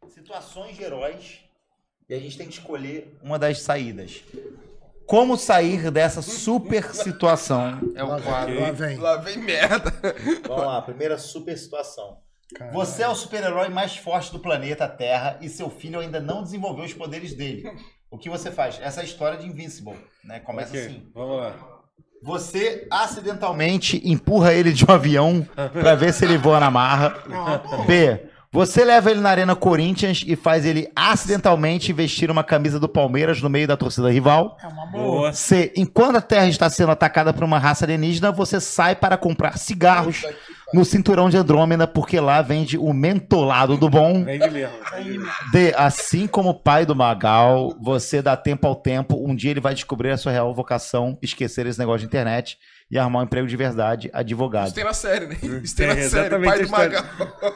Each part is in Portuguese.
situações de heróis e a gente tem que escolher uma das saídas. Como sair dessa super situação é o quadro. Lá vem merda. Vamos lá, primeira super situação. Caralho. Você é o super-herói mais forte do planeta Terra e seu filho ainda não desenvolveu os poderes dele. O que você faz? Essa é a história de Invincible, né? Começa assim. Vamos lá. Você acidentalmente empurra ele de um avião pra ver se ele voa na marra. B. Você leva ele na Arena Corinthians e faz ele acidentalmente vestir uma camisa do Palmeiras no meio da torcida rival. É uma boa. C. Enquanto a Terra está sendo atacada por uma raça alienígena, você sai para comprar cigarros no cinturão de Andrômeda, porque lá vende o mentolado do bom. Vende mesmo. D. Assim como o pai do Magal, você dá tempo ao tempo. Um dia ele vai descobrir a sua real vocação, esquecer esse negócio de internet e arrumar um emprego de verdade, advogado. Isso tem na série, né? Isso tem na série, exatamente pai do a história. Magal.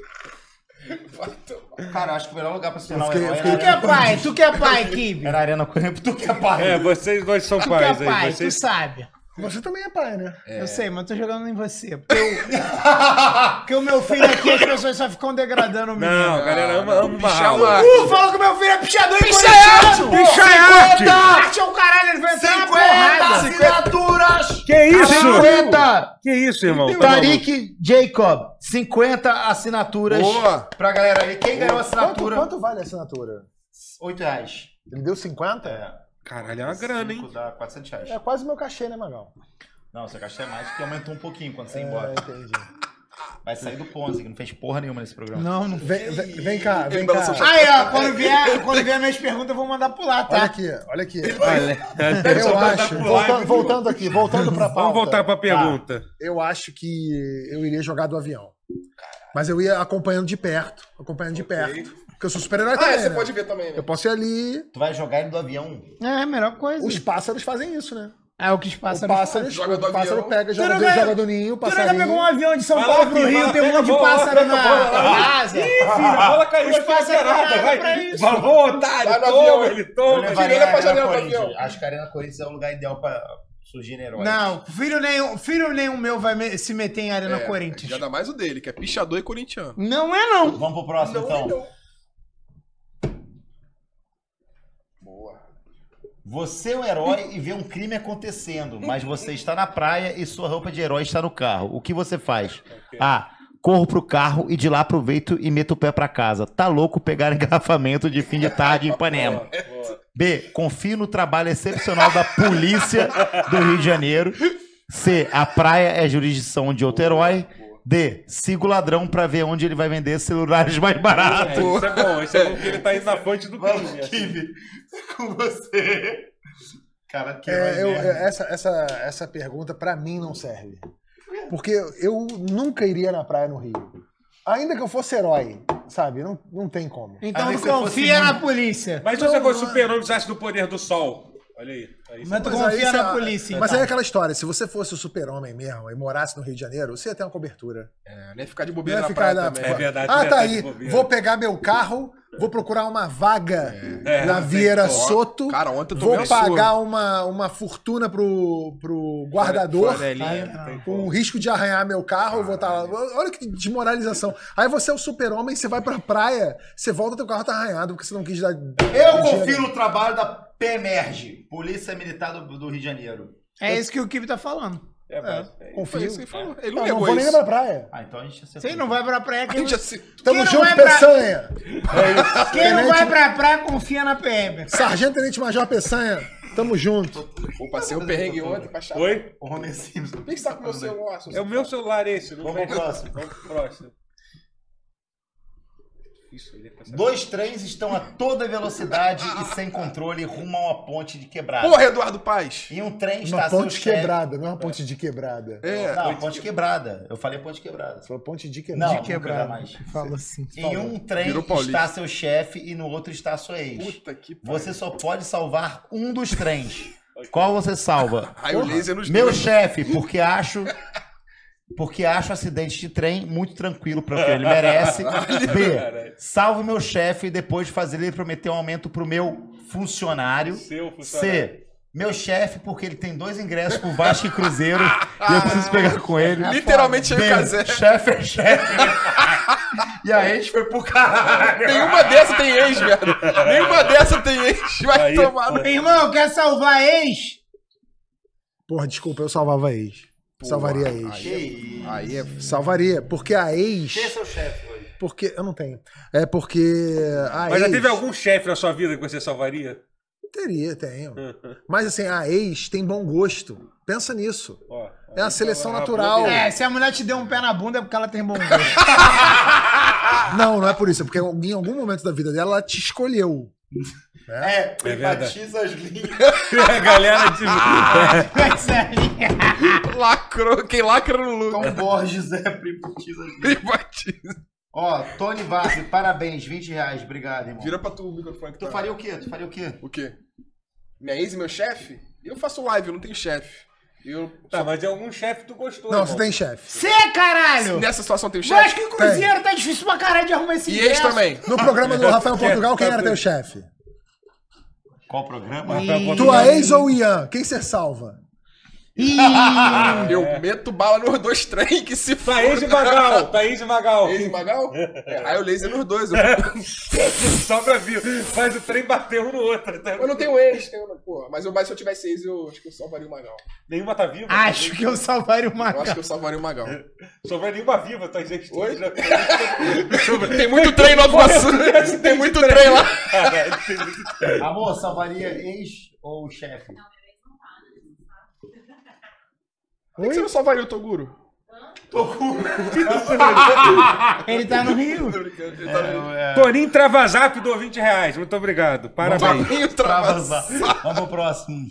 Cara, acho que o melhor lugar pra se tornar um fiquei- herói fiquei- Tu que é pai, tu que é pai, Kibe. era a Arena Corinthians. Tu que é pai. É, vocês dois são Tu que é pais pai, aí. tu Vocês... sabe. Você também é pai, né? Eu sei, mas tô jogando em você. Porque o meu filho aqui, as pessoas só ficam degradando o menino. Não, a galera ama uma Bicha aula. Marco. Falou que meu filho é pichador e Bicha corintiano. Bicha é arte! Arte é o caralho, ele vai entrar na porrada. assinaturas! Que isso? 50! Que isso, irmão? Tariq Jacob, 50 assinaturas Boa. pra galera aí. Quem ganhou a assinatura? Quanto vale a assinatura? R$8. Ele deu 50? Caralho, é uma grana, hein? Dá R$400. É quase o meu cachê, né, Magal? Não, seu caixa é mais, porque aumentou um pouquinho quando você ir embora. Entendi. Vai sair do Ponzi, que não fez porra nenhuma nesse programa. Não, não. Vem cá, vem Ele cá. balançou o Aí, ó, quando vier minhas perguntas, eu vou mandar pular, tá? Olha aqui, olha aqui. Olha, Eu acho, voltando pra pauta. Vamos voltar pra pergunta. Eu acho que eu iria jogar do avião. Mas eu ia acompanhando de perto. Porque eu sou super-herói também, Você né? pode ver também, né? Eu posso ir ali. Tu vai jogar ele do avião. É a melhor coisa. Os pássaros fazem isso, né? É o que os pássaros O pássaro, Joga do o pássaro avião. pega, Tu não joga do ninho, o Tu nunca passarinho. pegou um avião de São Vai lá, Paulo pro filho, vai Rio, lá, tem um pega monte de a bola, pássaro pega a bola lá. na asa. Filho, a bola caiu Os aqui pássaros na não vai. pra isso. Vamos, otário, Vai no toma, avião. ele Eu toma. levaria olha a pra Arena janela do Corinthians. avião. Acho que a Arena Corinthians é o lugar ideal pra surgirem heróis. Não, filho nenhum meu vai se meter em Arena Corinthians. Já dá mais o dele, que é pichador e corintiano. Não é, não. Vamos pro próximo, então. Boa. Você é um herói e vê um crime acontecendo, mas você está na praia e sua roupa de herói está no carro. O que você faz? A. Corro pro carro e de lá aproveito e meto o pé pra casa. Tá louco pegar engarrafamento de fim de tarde em Ipanema. B. Confio no trabalho excepcional da polícia do Rio de Janeiro. C. A praia é jurisdição de outro herói. D. Sigo o ladrão pra ver onde ele vai vender celulares mais baratos. Isso é bom porque ele tá indo na fonte do crime. assim. Kibe, com você. Cara, que herói mesmo. Essa pergunta pra mim não serve. Porque eu nunca iria na praia no Rio. Ainda que eu fosse herói, sabe? Não tem como. Então Aí tu você fosse confia muito- na polícia. Mas se você for super-homem, você acha do poder do sol? Olha aí. Mas tu Mas confia aí na você- polícia, Mas então. aí é aquela história, se você fosse o super-homem mesmo e morasse no Rio de Janeiro, você ia ter uma cobertura. Não ia ficar de Não bobeira ia na ficar praia na... também. É verdade, Ah, você tá tá aí. de bobeira. Vou pegar meu carro, vou procurar uma vaga na tem Vieira como. Soto. Cara, ontem eu tomei Vou uma pagar uma fortuna pro guardador. Flanelinha. Com o risco de arranhar meu carro, eu vou estar lá. Olha que desmoralização. Aí você é o super-homem, você vai pra praia, você volta, teu carro tá arranhado, porque você não quis dar. Eu confio no trabalho da PMERG, Polícia Militar do Rio de Janeiro. É isso que o Kibe tá falando. Foi Confio. isso que ele falou. Ele não Não negou vou nem isso. pra praia. Ah, então a gente acertou. Você não vai pra praia, A gente assim, Tamo não junto, vai pra- Peçanha. quem não vai pra praia confia na PM. Sargento Tenente Major Peçanha. Tamo junto. Pô, passei um perrengue ontem pra achar. Oi? O Homer Simpson. Por que você tá com o meu celular? É o meu celular esse. Não Vamos vai- pro próximo. Vamos pro próximo. Isso, ele é pra saber. Dois trens estão a toda velocidade e sem controle rumo a uma ponte de quebrada. Porra, Eduardo Paz! E um trem está Uma a seu ponte chefe... quebrada, não é uma ponte de quebrada. Não, ponte quebrada. Eu falei ponte quebrada. Foi ponte de Não, quebrada. de quebrada mais. Falou assim. Em um trem Virou paulista. está seu chefe e no outro está sua ex. Puta que pariu. Você só pode salvar um dos trens. Qual você salva? Raio laser nos Meu dois. chefe, porque acho acidente de trem muito tranquilo para o que ele merece. B, salvo meu chefe depois de fazer ele prometer um aumento pro meu funcionário. Seu funcionário. C, meu chefe porque ele tem 2 ingressos pro Vasco e Cruzeiro e eu preciso pegar com ele. Literalmente B, cheio casé. chefe é chefe. E a ex foi pro caralho. Nenhuma dessa tem ex, velho. Nenhuma dessa tem ex. Vai Aí, tomar no... Irmão, quer salvar ex? Porra, desculpa, eu salvava a ex. Salvaria a ex. Aí é... Salvaria, porque a ex... Quem é seu chefe hoje? Porque... Eu não tenho. É porque a Mas ex... já teve algum chefe na sua vida que você salvaria? Tenho. Mas assim, a ex tem bom gosto. Pensa nisso. Ó, É a seleção a natural. É, se a mulher te deu um pé na bunda é porque ela tem bom gosto. Não é por isso. É porque em algum momento da vida dela, ela te escolheu. Privatiza as linhas. A galera de... Mas é, Lacrou. Quem lacra no lucro. Tom Borges privatiza as linhas. Privatiza. Ó, Tony Vargas, parabéns, R$20. Obrigado, irmão. Vira pra tu o microfone que Tu faria o quê? Tu faria o quê? O quê? Minha ex e meu chefe? Eu faço live, eu não tenho chefe. Eu... Tá, mas de algum chefe tu gostou, Não, irmão. você tem chefe. Você, caralho! Nessa situação tem Eu chefe? acho que o Cruzeiro tá difícil pra caralho de arrumar esse E ex ingresso. também. No programa do Rafael Portugal, quem era teu chefe? Qual programa? Tua ex ou o Ian? Quem você salva? Ih, Eu meto bala nos dois trem que se Thaís e Magal. Thaís e Magal. Ex e Magal? Aí eu laser nos dois. Sobra viu. Faz o trem bater um no outro. Eu não tenho ex, porra. Mas se eu tivesse ex, eu acho que eu salvaria o Magal. Nenhuma tá viva? acho que eu salvaria o Eu Magal. acho que eu salvaria o Magal. Sobra nenhuma viva, tá gente. Oi? Tem muito trem no Iguaçu. Tem muito trem lá. Caralho, tem muito trem. Amor, salvaria ex ou chefe? Por que você não salvaria o Toguro? Ele tá no Rio. Toninho Travazap do R$20. Muito obrigado. Parabéns. Vamos pro próximo.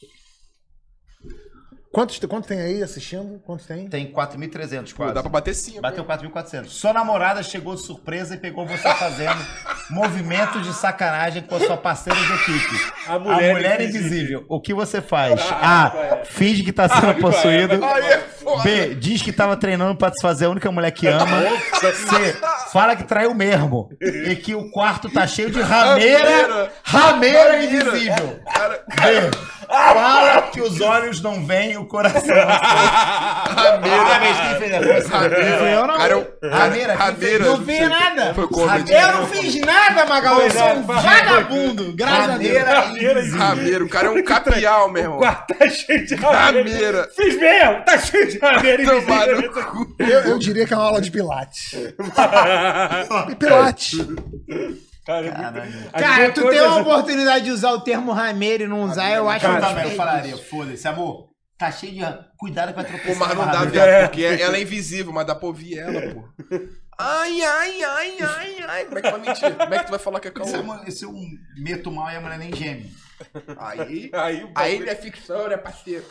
Quantos tem aí assistindo? Quantos tem? Tem 4.300 quase. Dá pra bater 5. Bateu 4.400. Sua namorada chegou de surpresa e pegou você fazendo movimento de sacanagem com a sua parceira de equipe. A mulher invisível. O que você faz? A. Finge que tá sendo possuído. Aí é foda. B. Diz que tava treinando pra desfazer a única mulher que ama. C. Fala que traiu mesmo. E que o quarto tá cheio de rameira invisível. D. Fala que os olhos não veem e o coração. Parabéns, quem fez a coisa? Eu não. Rameira, Não fiz nada. Foi comedy. Eu não fiz nada, Magal. Eu sou um vagabundo. Graças a Deus. Rameiro, o cara é um capial, meu irmão. O quarto tá cheio de rameira. Rameira. Fiz mesmo. Tá cheio de rameira. Tomar no invisível. cu. Eu diria que é uma aula de Pilates. Pilates. Cara, é muito... Cara, tu tem uma oportunidade de usar o termo rameiro e não usar, eu acho Eu que também, eu falaria, foda-se, amor. Tá cheio de. Cuidado que vai Pô, tropeçar. mas não na dá, rameira. viado, porque ela é invisível, mas dá pra ouvir ela, pô. Ai. Como é que vai mentir? Como é que tu vai falar que é caô? Se eu meto mal e a mulher nem geme. Aí Aí, aí ele é ficção, né, parceiro?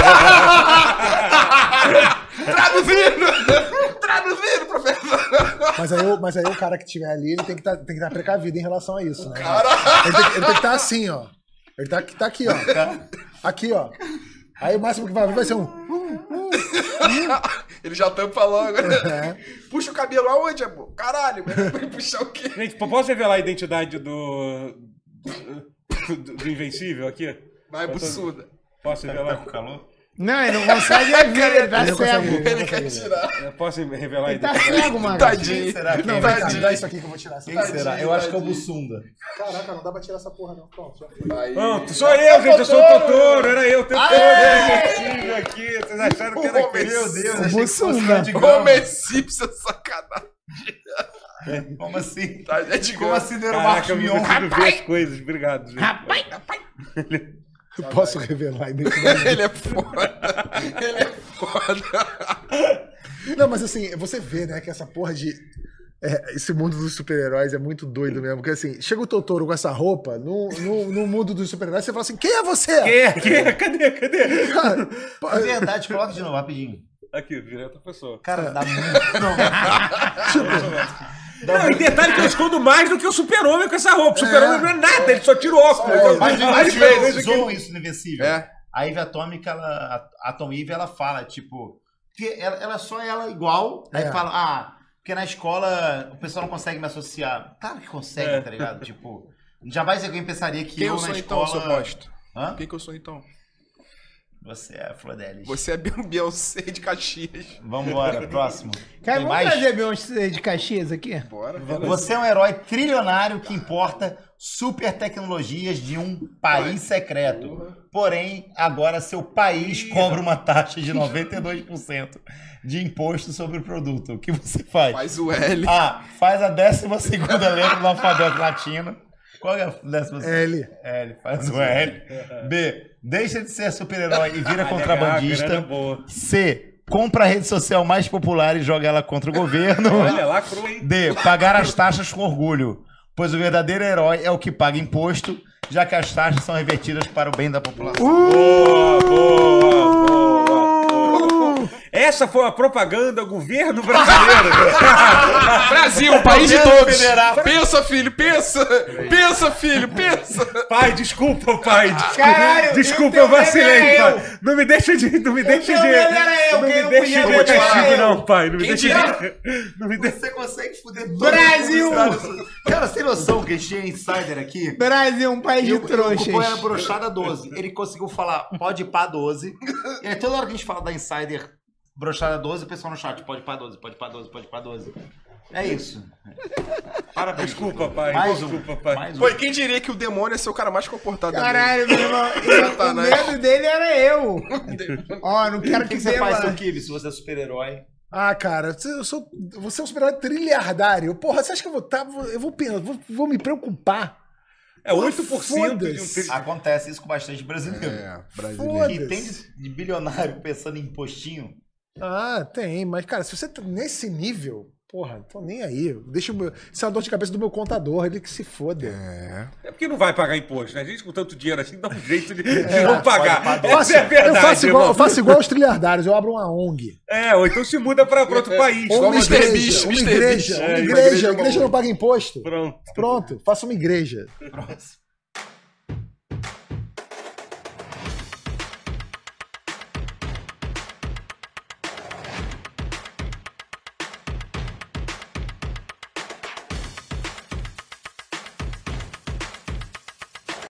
Traduzindo, professor. Mas aí o cara que estiver ali, ele tem que estar precavido em relação a isso, né? Caralho. Ele tem que estar assim, ó. Ele tá aqui, ó. Aqui, ó. Aí o máximo que vai vir vai ser um... Ele já tampa logo. É. Puxa o cabelo aonde, amor? Caralho, vai puxar o quê? Gente, posso revelar a identidade do Invencível aqui? Vai, buçuda. Posso revelar? Com calor? Não, ele não consegue ver, ele tá Ele não consegue cego. ver. Ele quer tirar. Eu posso revelar a Ele tá identidade? cego, Magal. Tadinho. Será que Não, vai cá, me dá isso aqui que eu vou tirar. Essa Quem será? Eu acho que é o Bussunda. Caraca, não dá pra tirar essa porra, não. Pronto, já foi. Aí. Pronto, sou eu, gente, eu sou o Totoro, era eu o tempo todo, Invencível aqui, vocês acharam que era Meu Meu Deus, O achei que fosse Bussunda. Ed Gama. Homer Simpson, sacanagem. Como assim? Tá, é de Como assim deu o Caraca, Marcos eu não Mion? consigo ver as coisas, obrigado, gente. Rapaz, Eu posso revelar a identidade. Ele é foda. Ele é foda. Não, mas assim, você vê, né, que essa porra de... esse mundo dos super-heróis é muito doido mesmo. Porque assim, chega o Totoro com essa roupa, no mundo dos super-heróis, você fala assim, quem é você? Quem é? Cadê? Cara, É verdade, coloca de novo, rapidinho. Aqui, virei outra pessoa. Cara, dá muito. Não, e detalhe que eu escondo mais do que o Super-Homem com essa roupa. O Super-Homem não é nada, ele só tira o óculos. Mas Várias eles vezes. zoam isso no Invencível. É. A Eve Atômica, a Atom Eve, ela fala, tipo... Porque ela só ela igual, aí É. fala, porque na escola o pessoal não consegue me associar. Claro que consegue, tá ligado? Tipo, jamais alguém pensaria que Quem eu eu na sou então, escola... seu bosta? Hã? Quem que eu sou então? Você é a Flodelis. Você é Beyoncé de Caxias. Vambora, próximo. Cara, Tem vamos mais? trazer Beyoncé de Caxias aqui? Bora. Você é um herói trilionário que importa super tecnologias de um país secreto. Porém, agora seu país cobra uma taxa de 92% de imposto sobre o produto. O que você faz? Faz o L. A. Faz a 12ª letra do alfabeto latino. Qual é a 12ª? L. L. Faz o L. B. Deixa de ser super-herói e vira grana contrabandista. boa. C. Compra a rede social mais popular e joga ela contra o governo. Olha lá, cru, hein? D. Pagar as taxas com orgulho. Pois o verdadeiro herói é o que paga imposto, já que as taxas são revertidas para o bem da população. Boa, boa, boa. Essa foi a propaganda do governo brasileiro. Brasil, país de todos. Federal. Pensa, filho, pensa. Pensa, filho, pensa. Pai, desculpa, pai. Caralho, Desculpa, o eu teu vacilei, meme era pai. Não me deixa de. Não me deixa teu de. meme era eu, Não quem me não deixa podia de ver castigo, era eu. não, pai. Não me Quem deixa diria? de. Não me deixa. Você consegue foder todo Brasil! mundo. Cara, você tem noção que a gente tinha insider aqui? Brasil, um país de O cupom era trouxas. brochada 12. Ele conseguiu falar pode pá 12. E aí toda hora que a gente fala da insider brochada 12, o pessoal no chat pode pá 12, pode pá 12, pode pá 12. É isso. Parabéns. Desculpa, pai. Mais um. Desculpa, pai. Mais um. Pô, e quem diria que o demônio é ser o cara mais comportado da Caralho, meu irmão. O Satanás. medo dele era eu. Ó, não quero O que que você faz, seu beba. Kibe, se você é super-herói? Ah, cara, você é um super-herói trilhardário. Porra, você acha que eu vou me preocupar? É 8% de um Foda-se. Acontece isso com bastante brasileiro. É, Brasil. Foda-se. Que tem de bilionário pensando em impostinho. Ah, tem, mas, cara, se você tá nesse nível, porra, tô nem aí. Deixa o meu. Isso é uma dor de cabeça do meu contador, ele que se foda. É porque não vai pagar imposto, né? A gente com tanto dinheiro assim dá um jeito de não pagar. Eu faço, Essa é a verdade, eu faço igual os trilhardários, eu abro uma ONG. É, ou então se muda pra outro país. Ou uma Mr. igreja, Beast, uma Mr. igreja, Beast. uma É, igreja, uma a igreja não paga imposto. Pronto. Pronto, faça uma igreja. Próximo.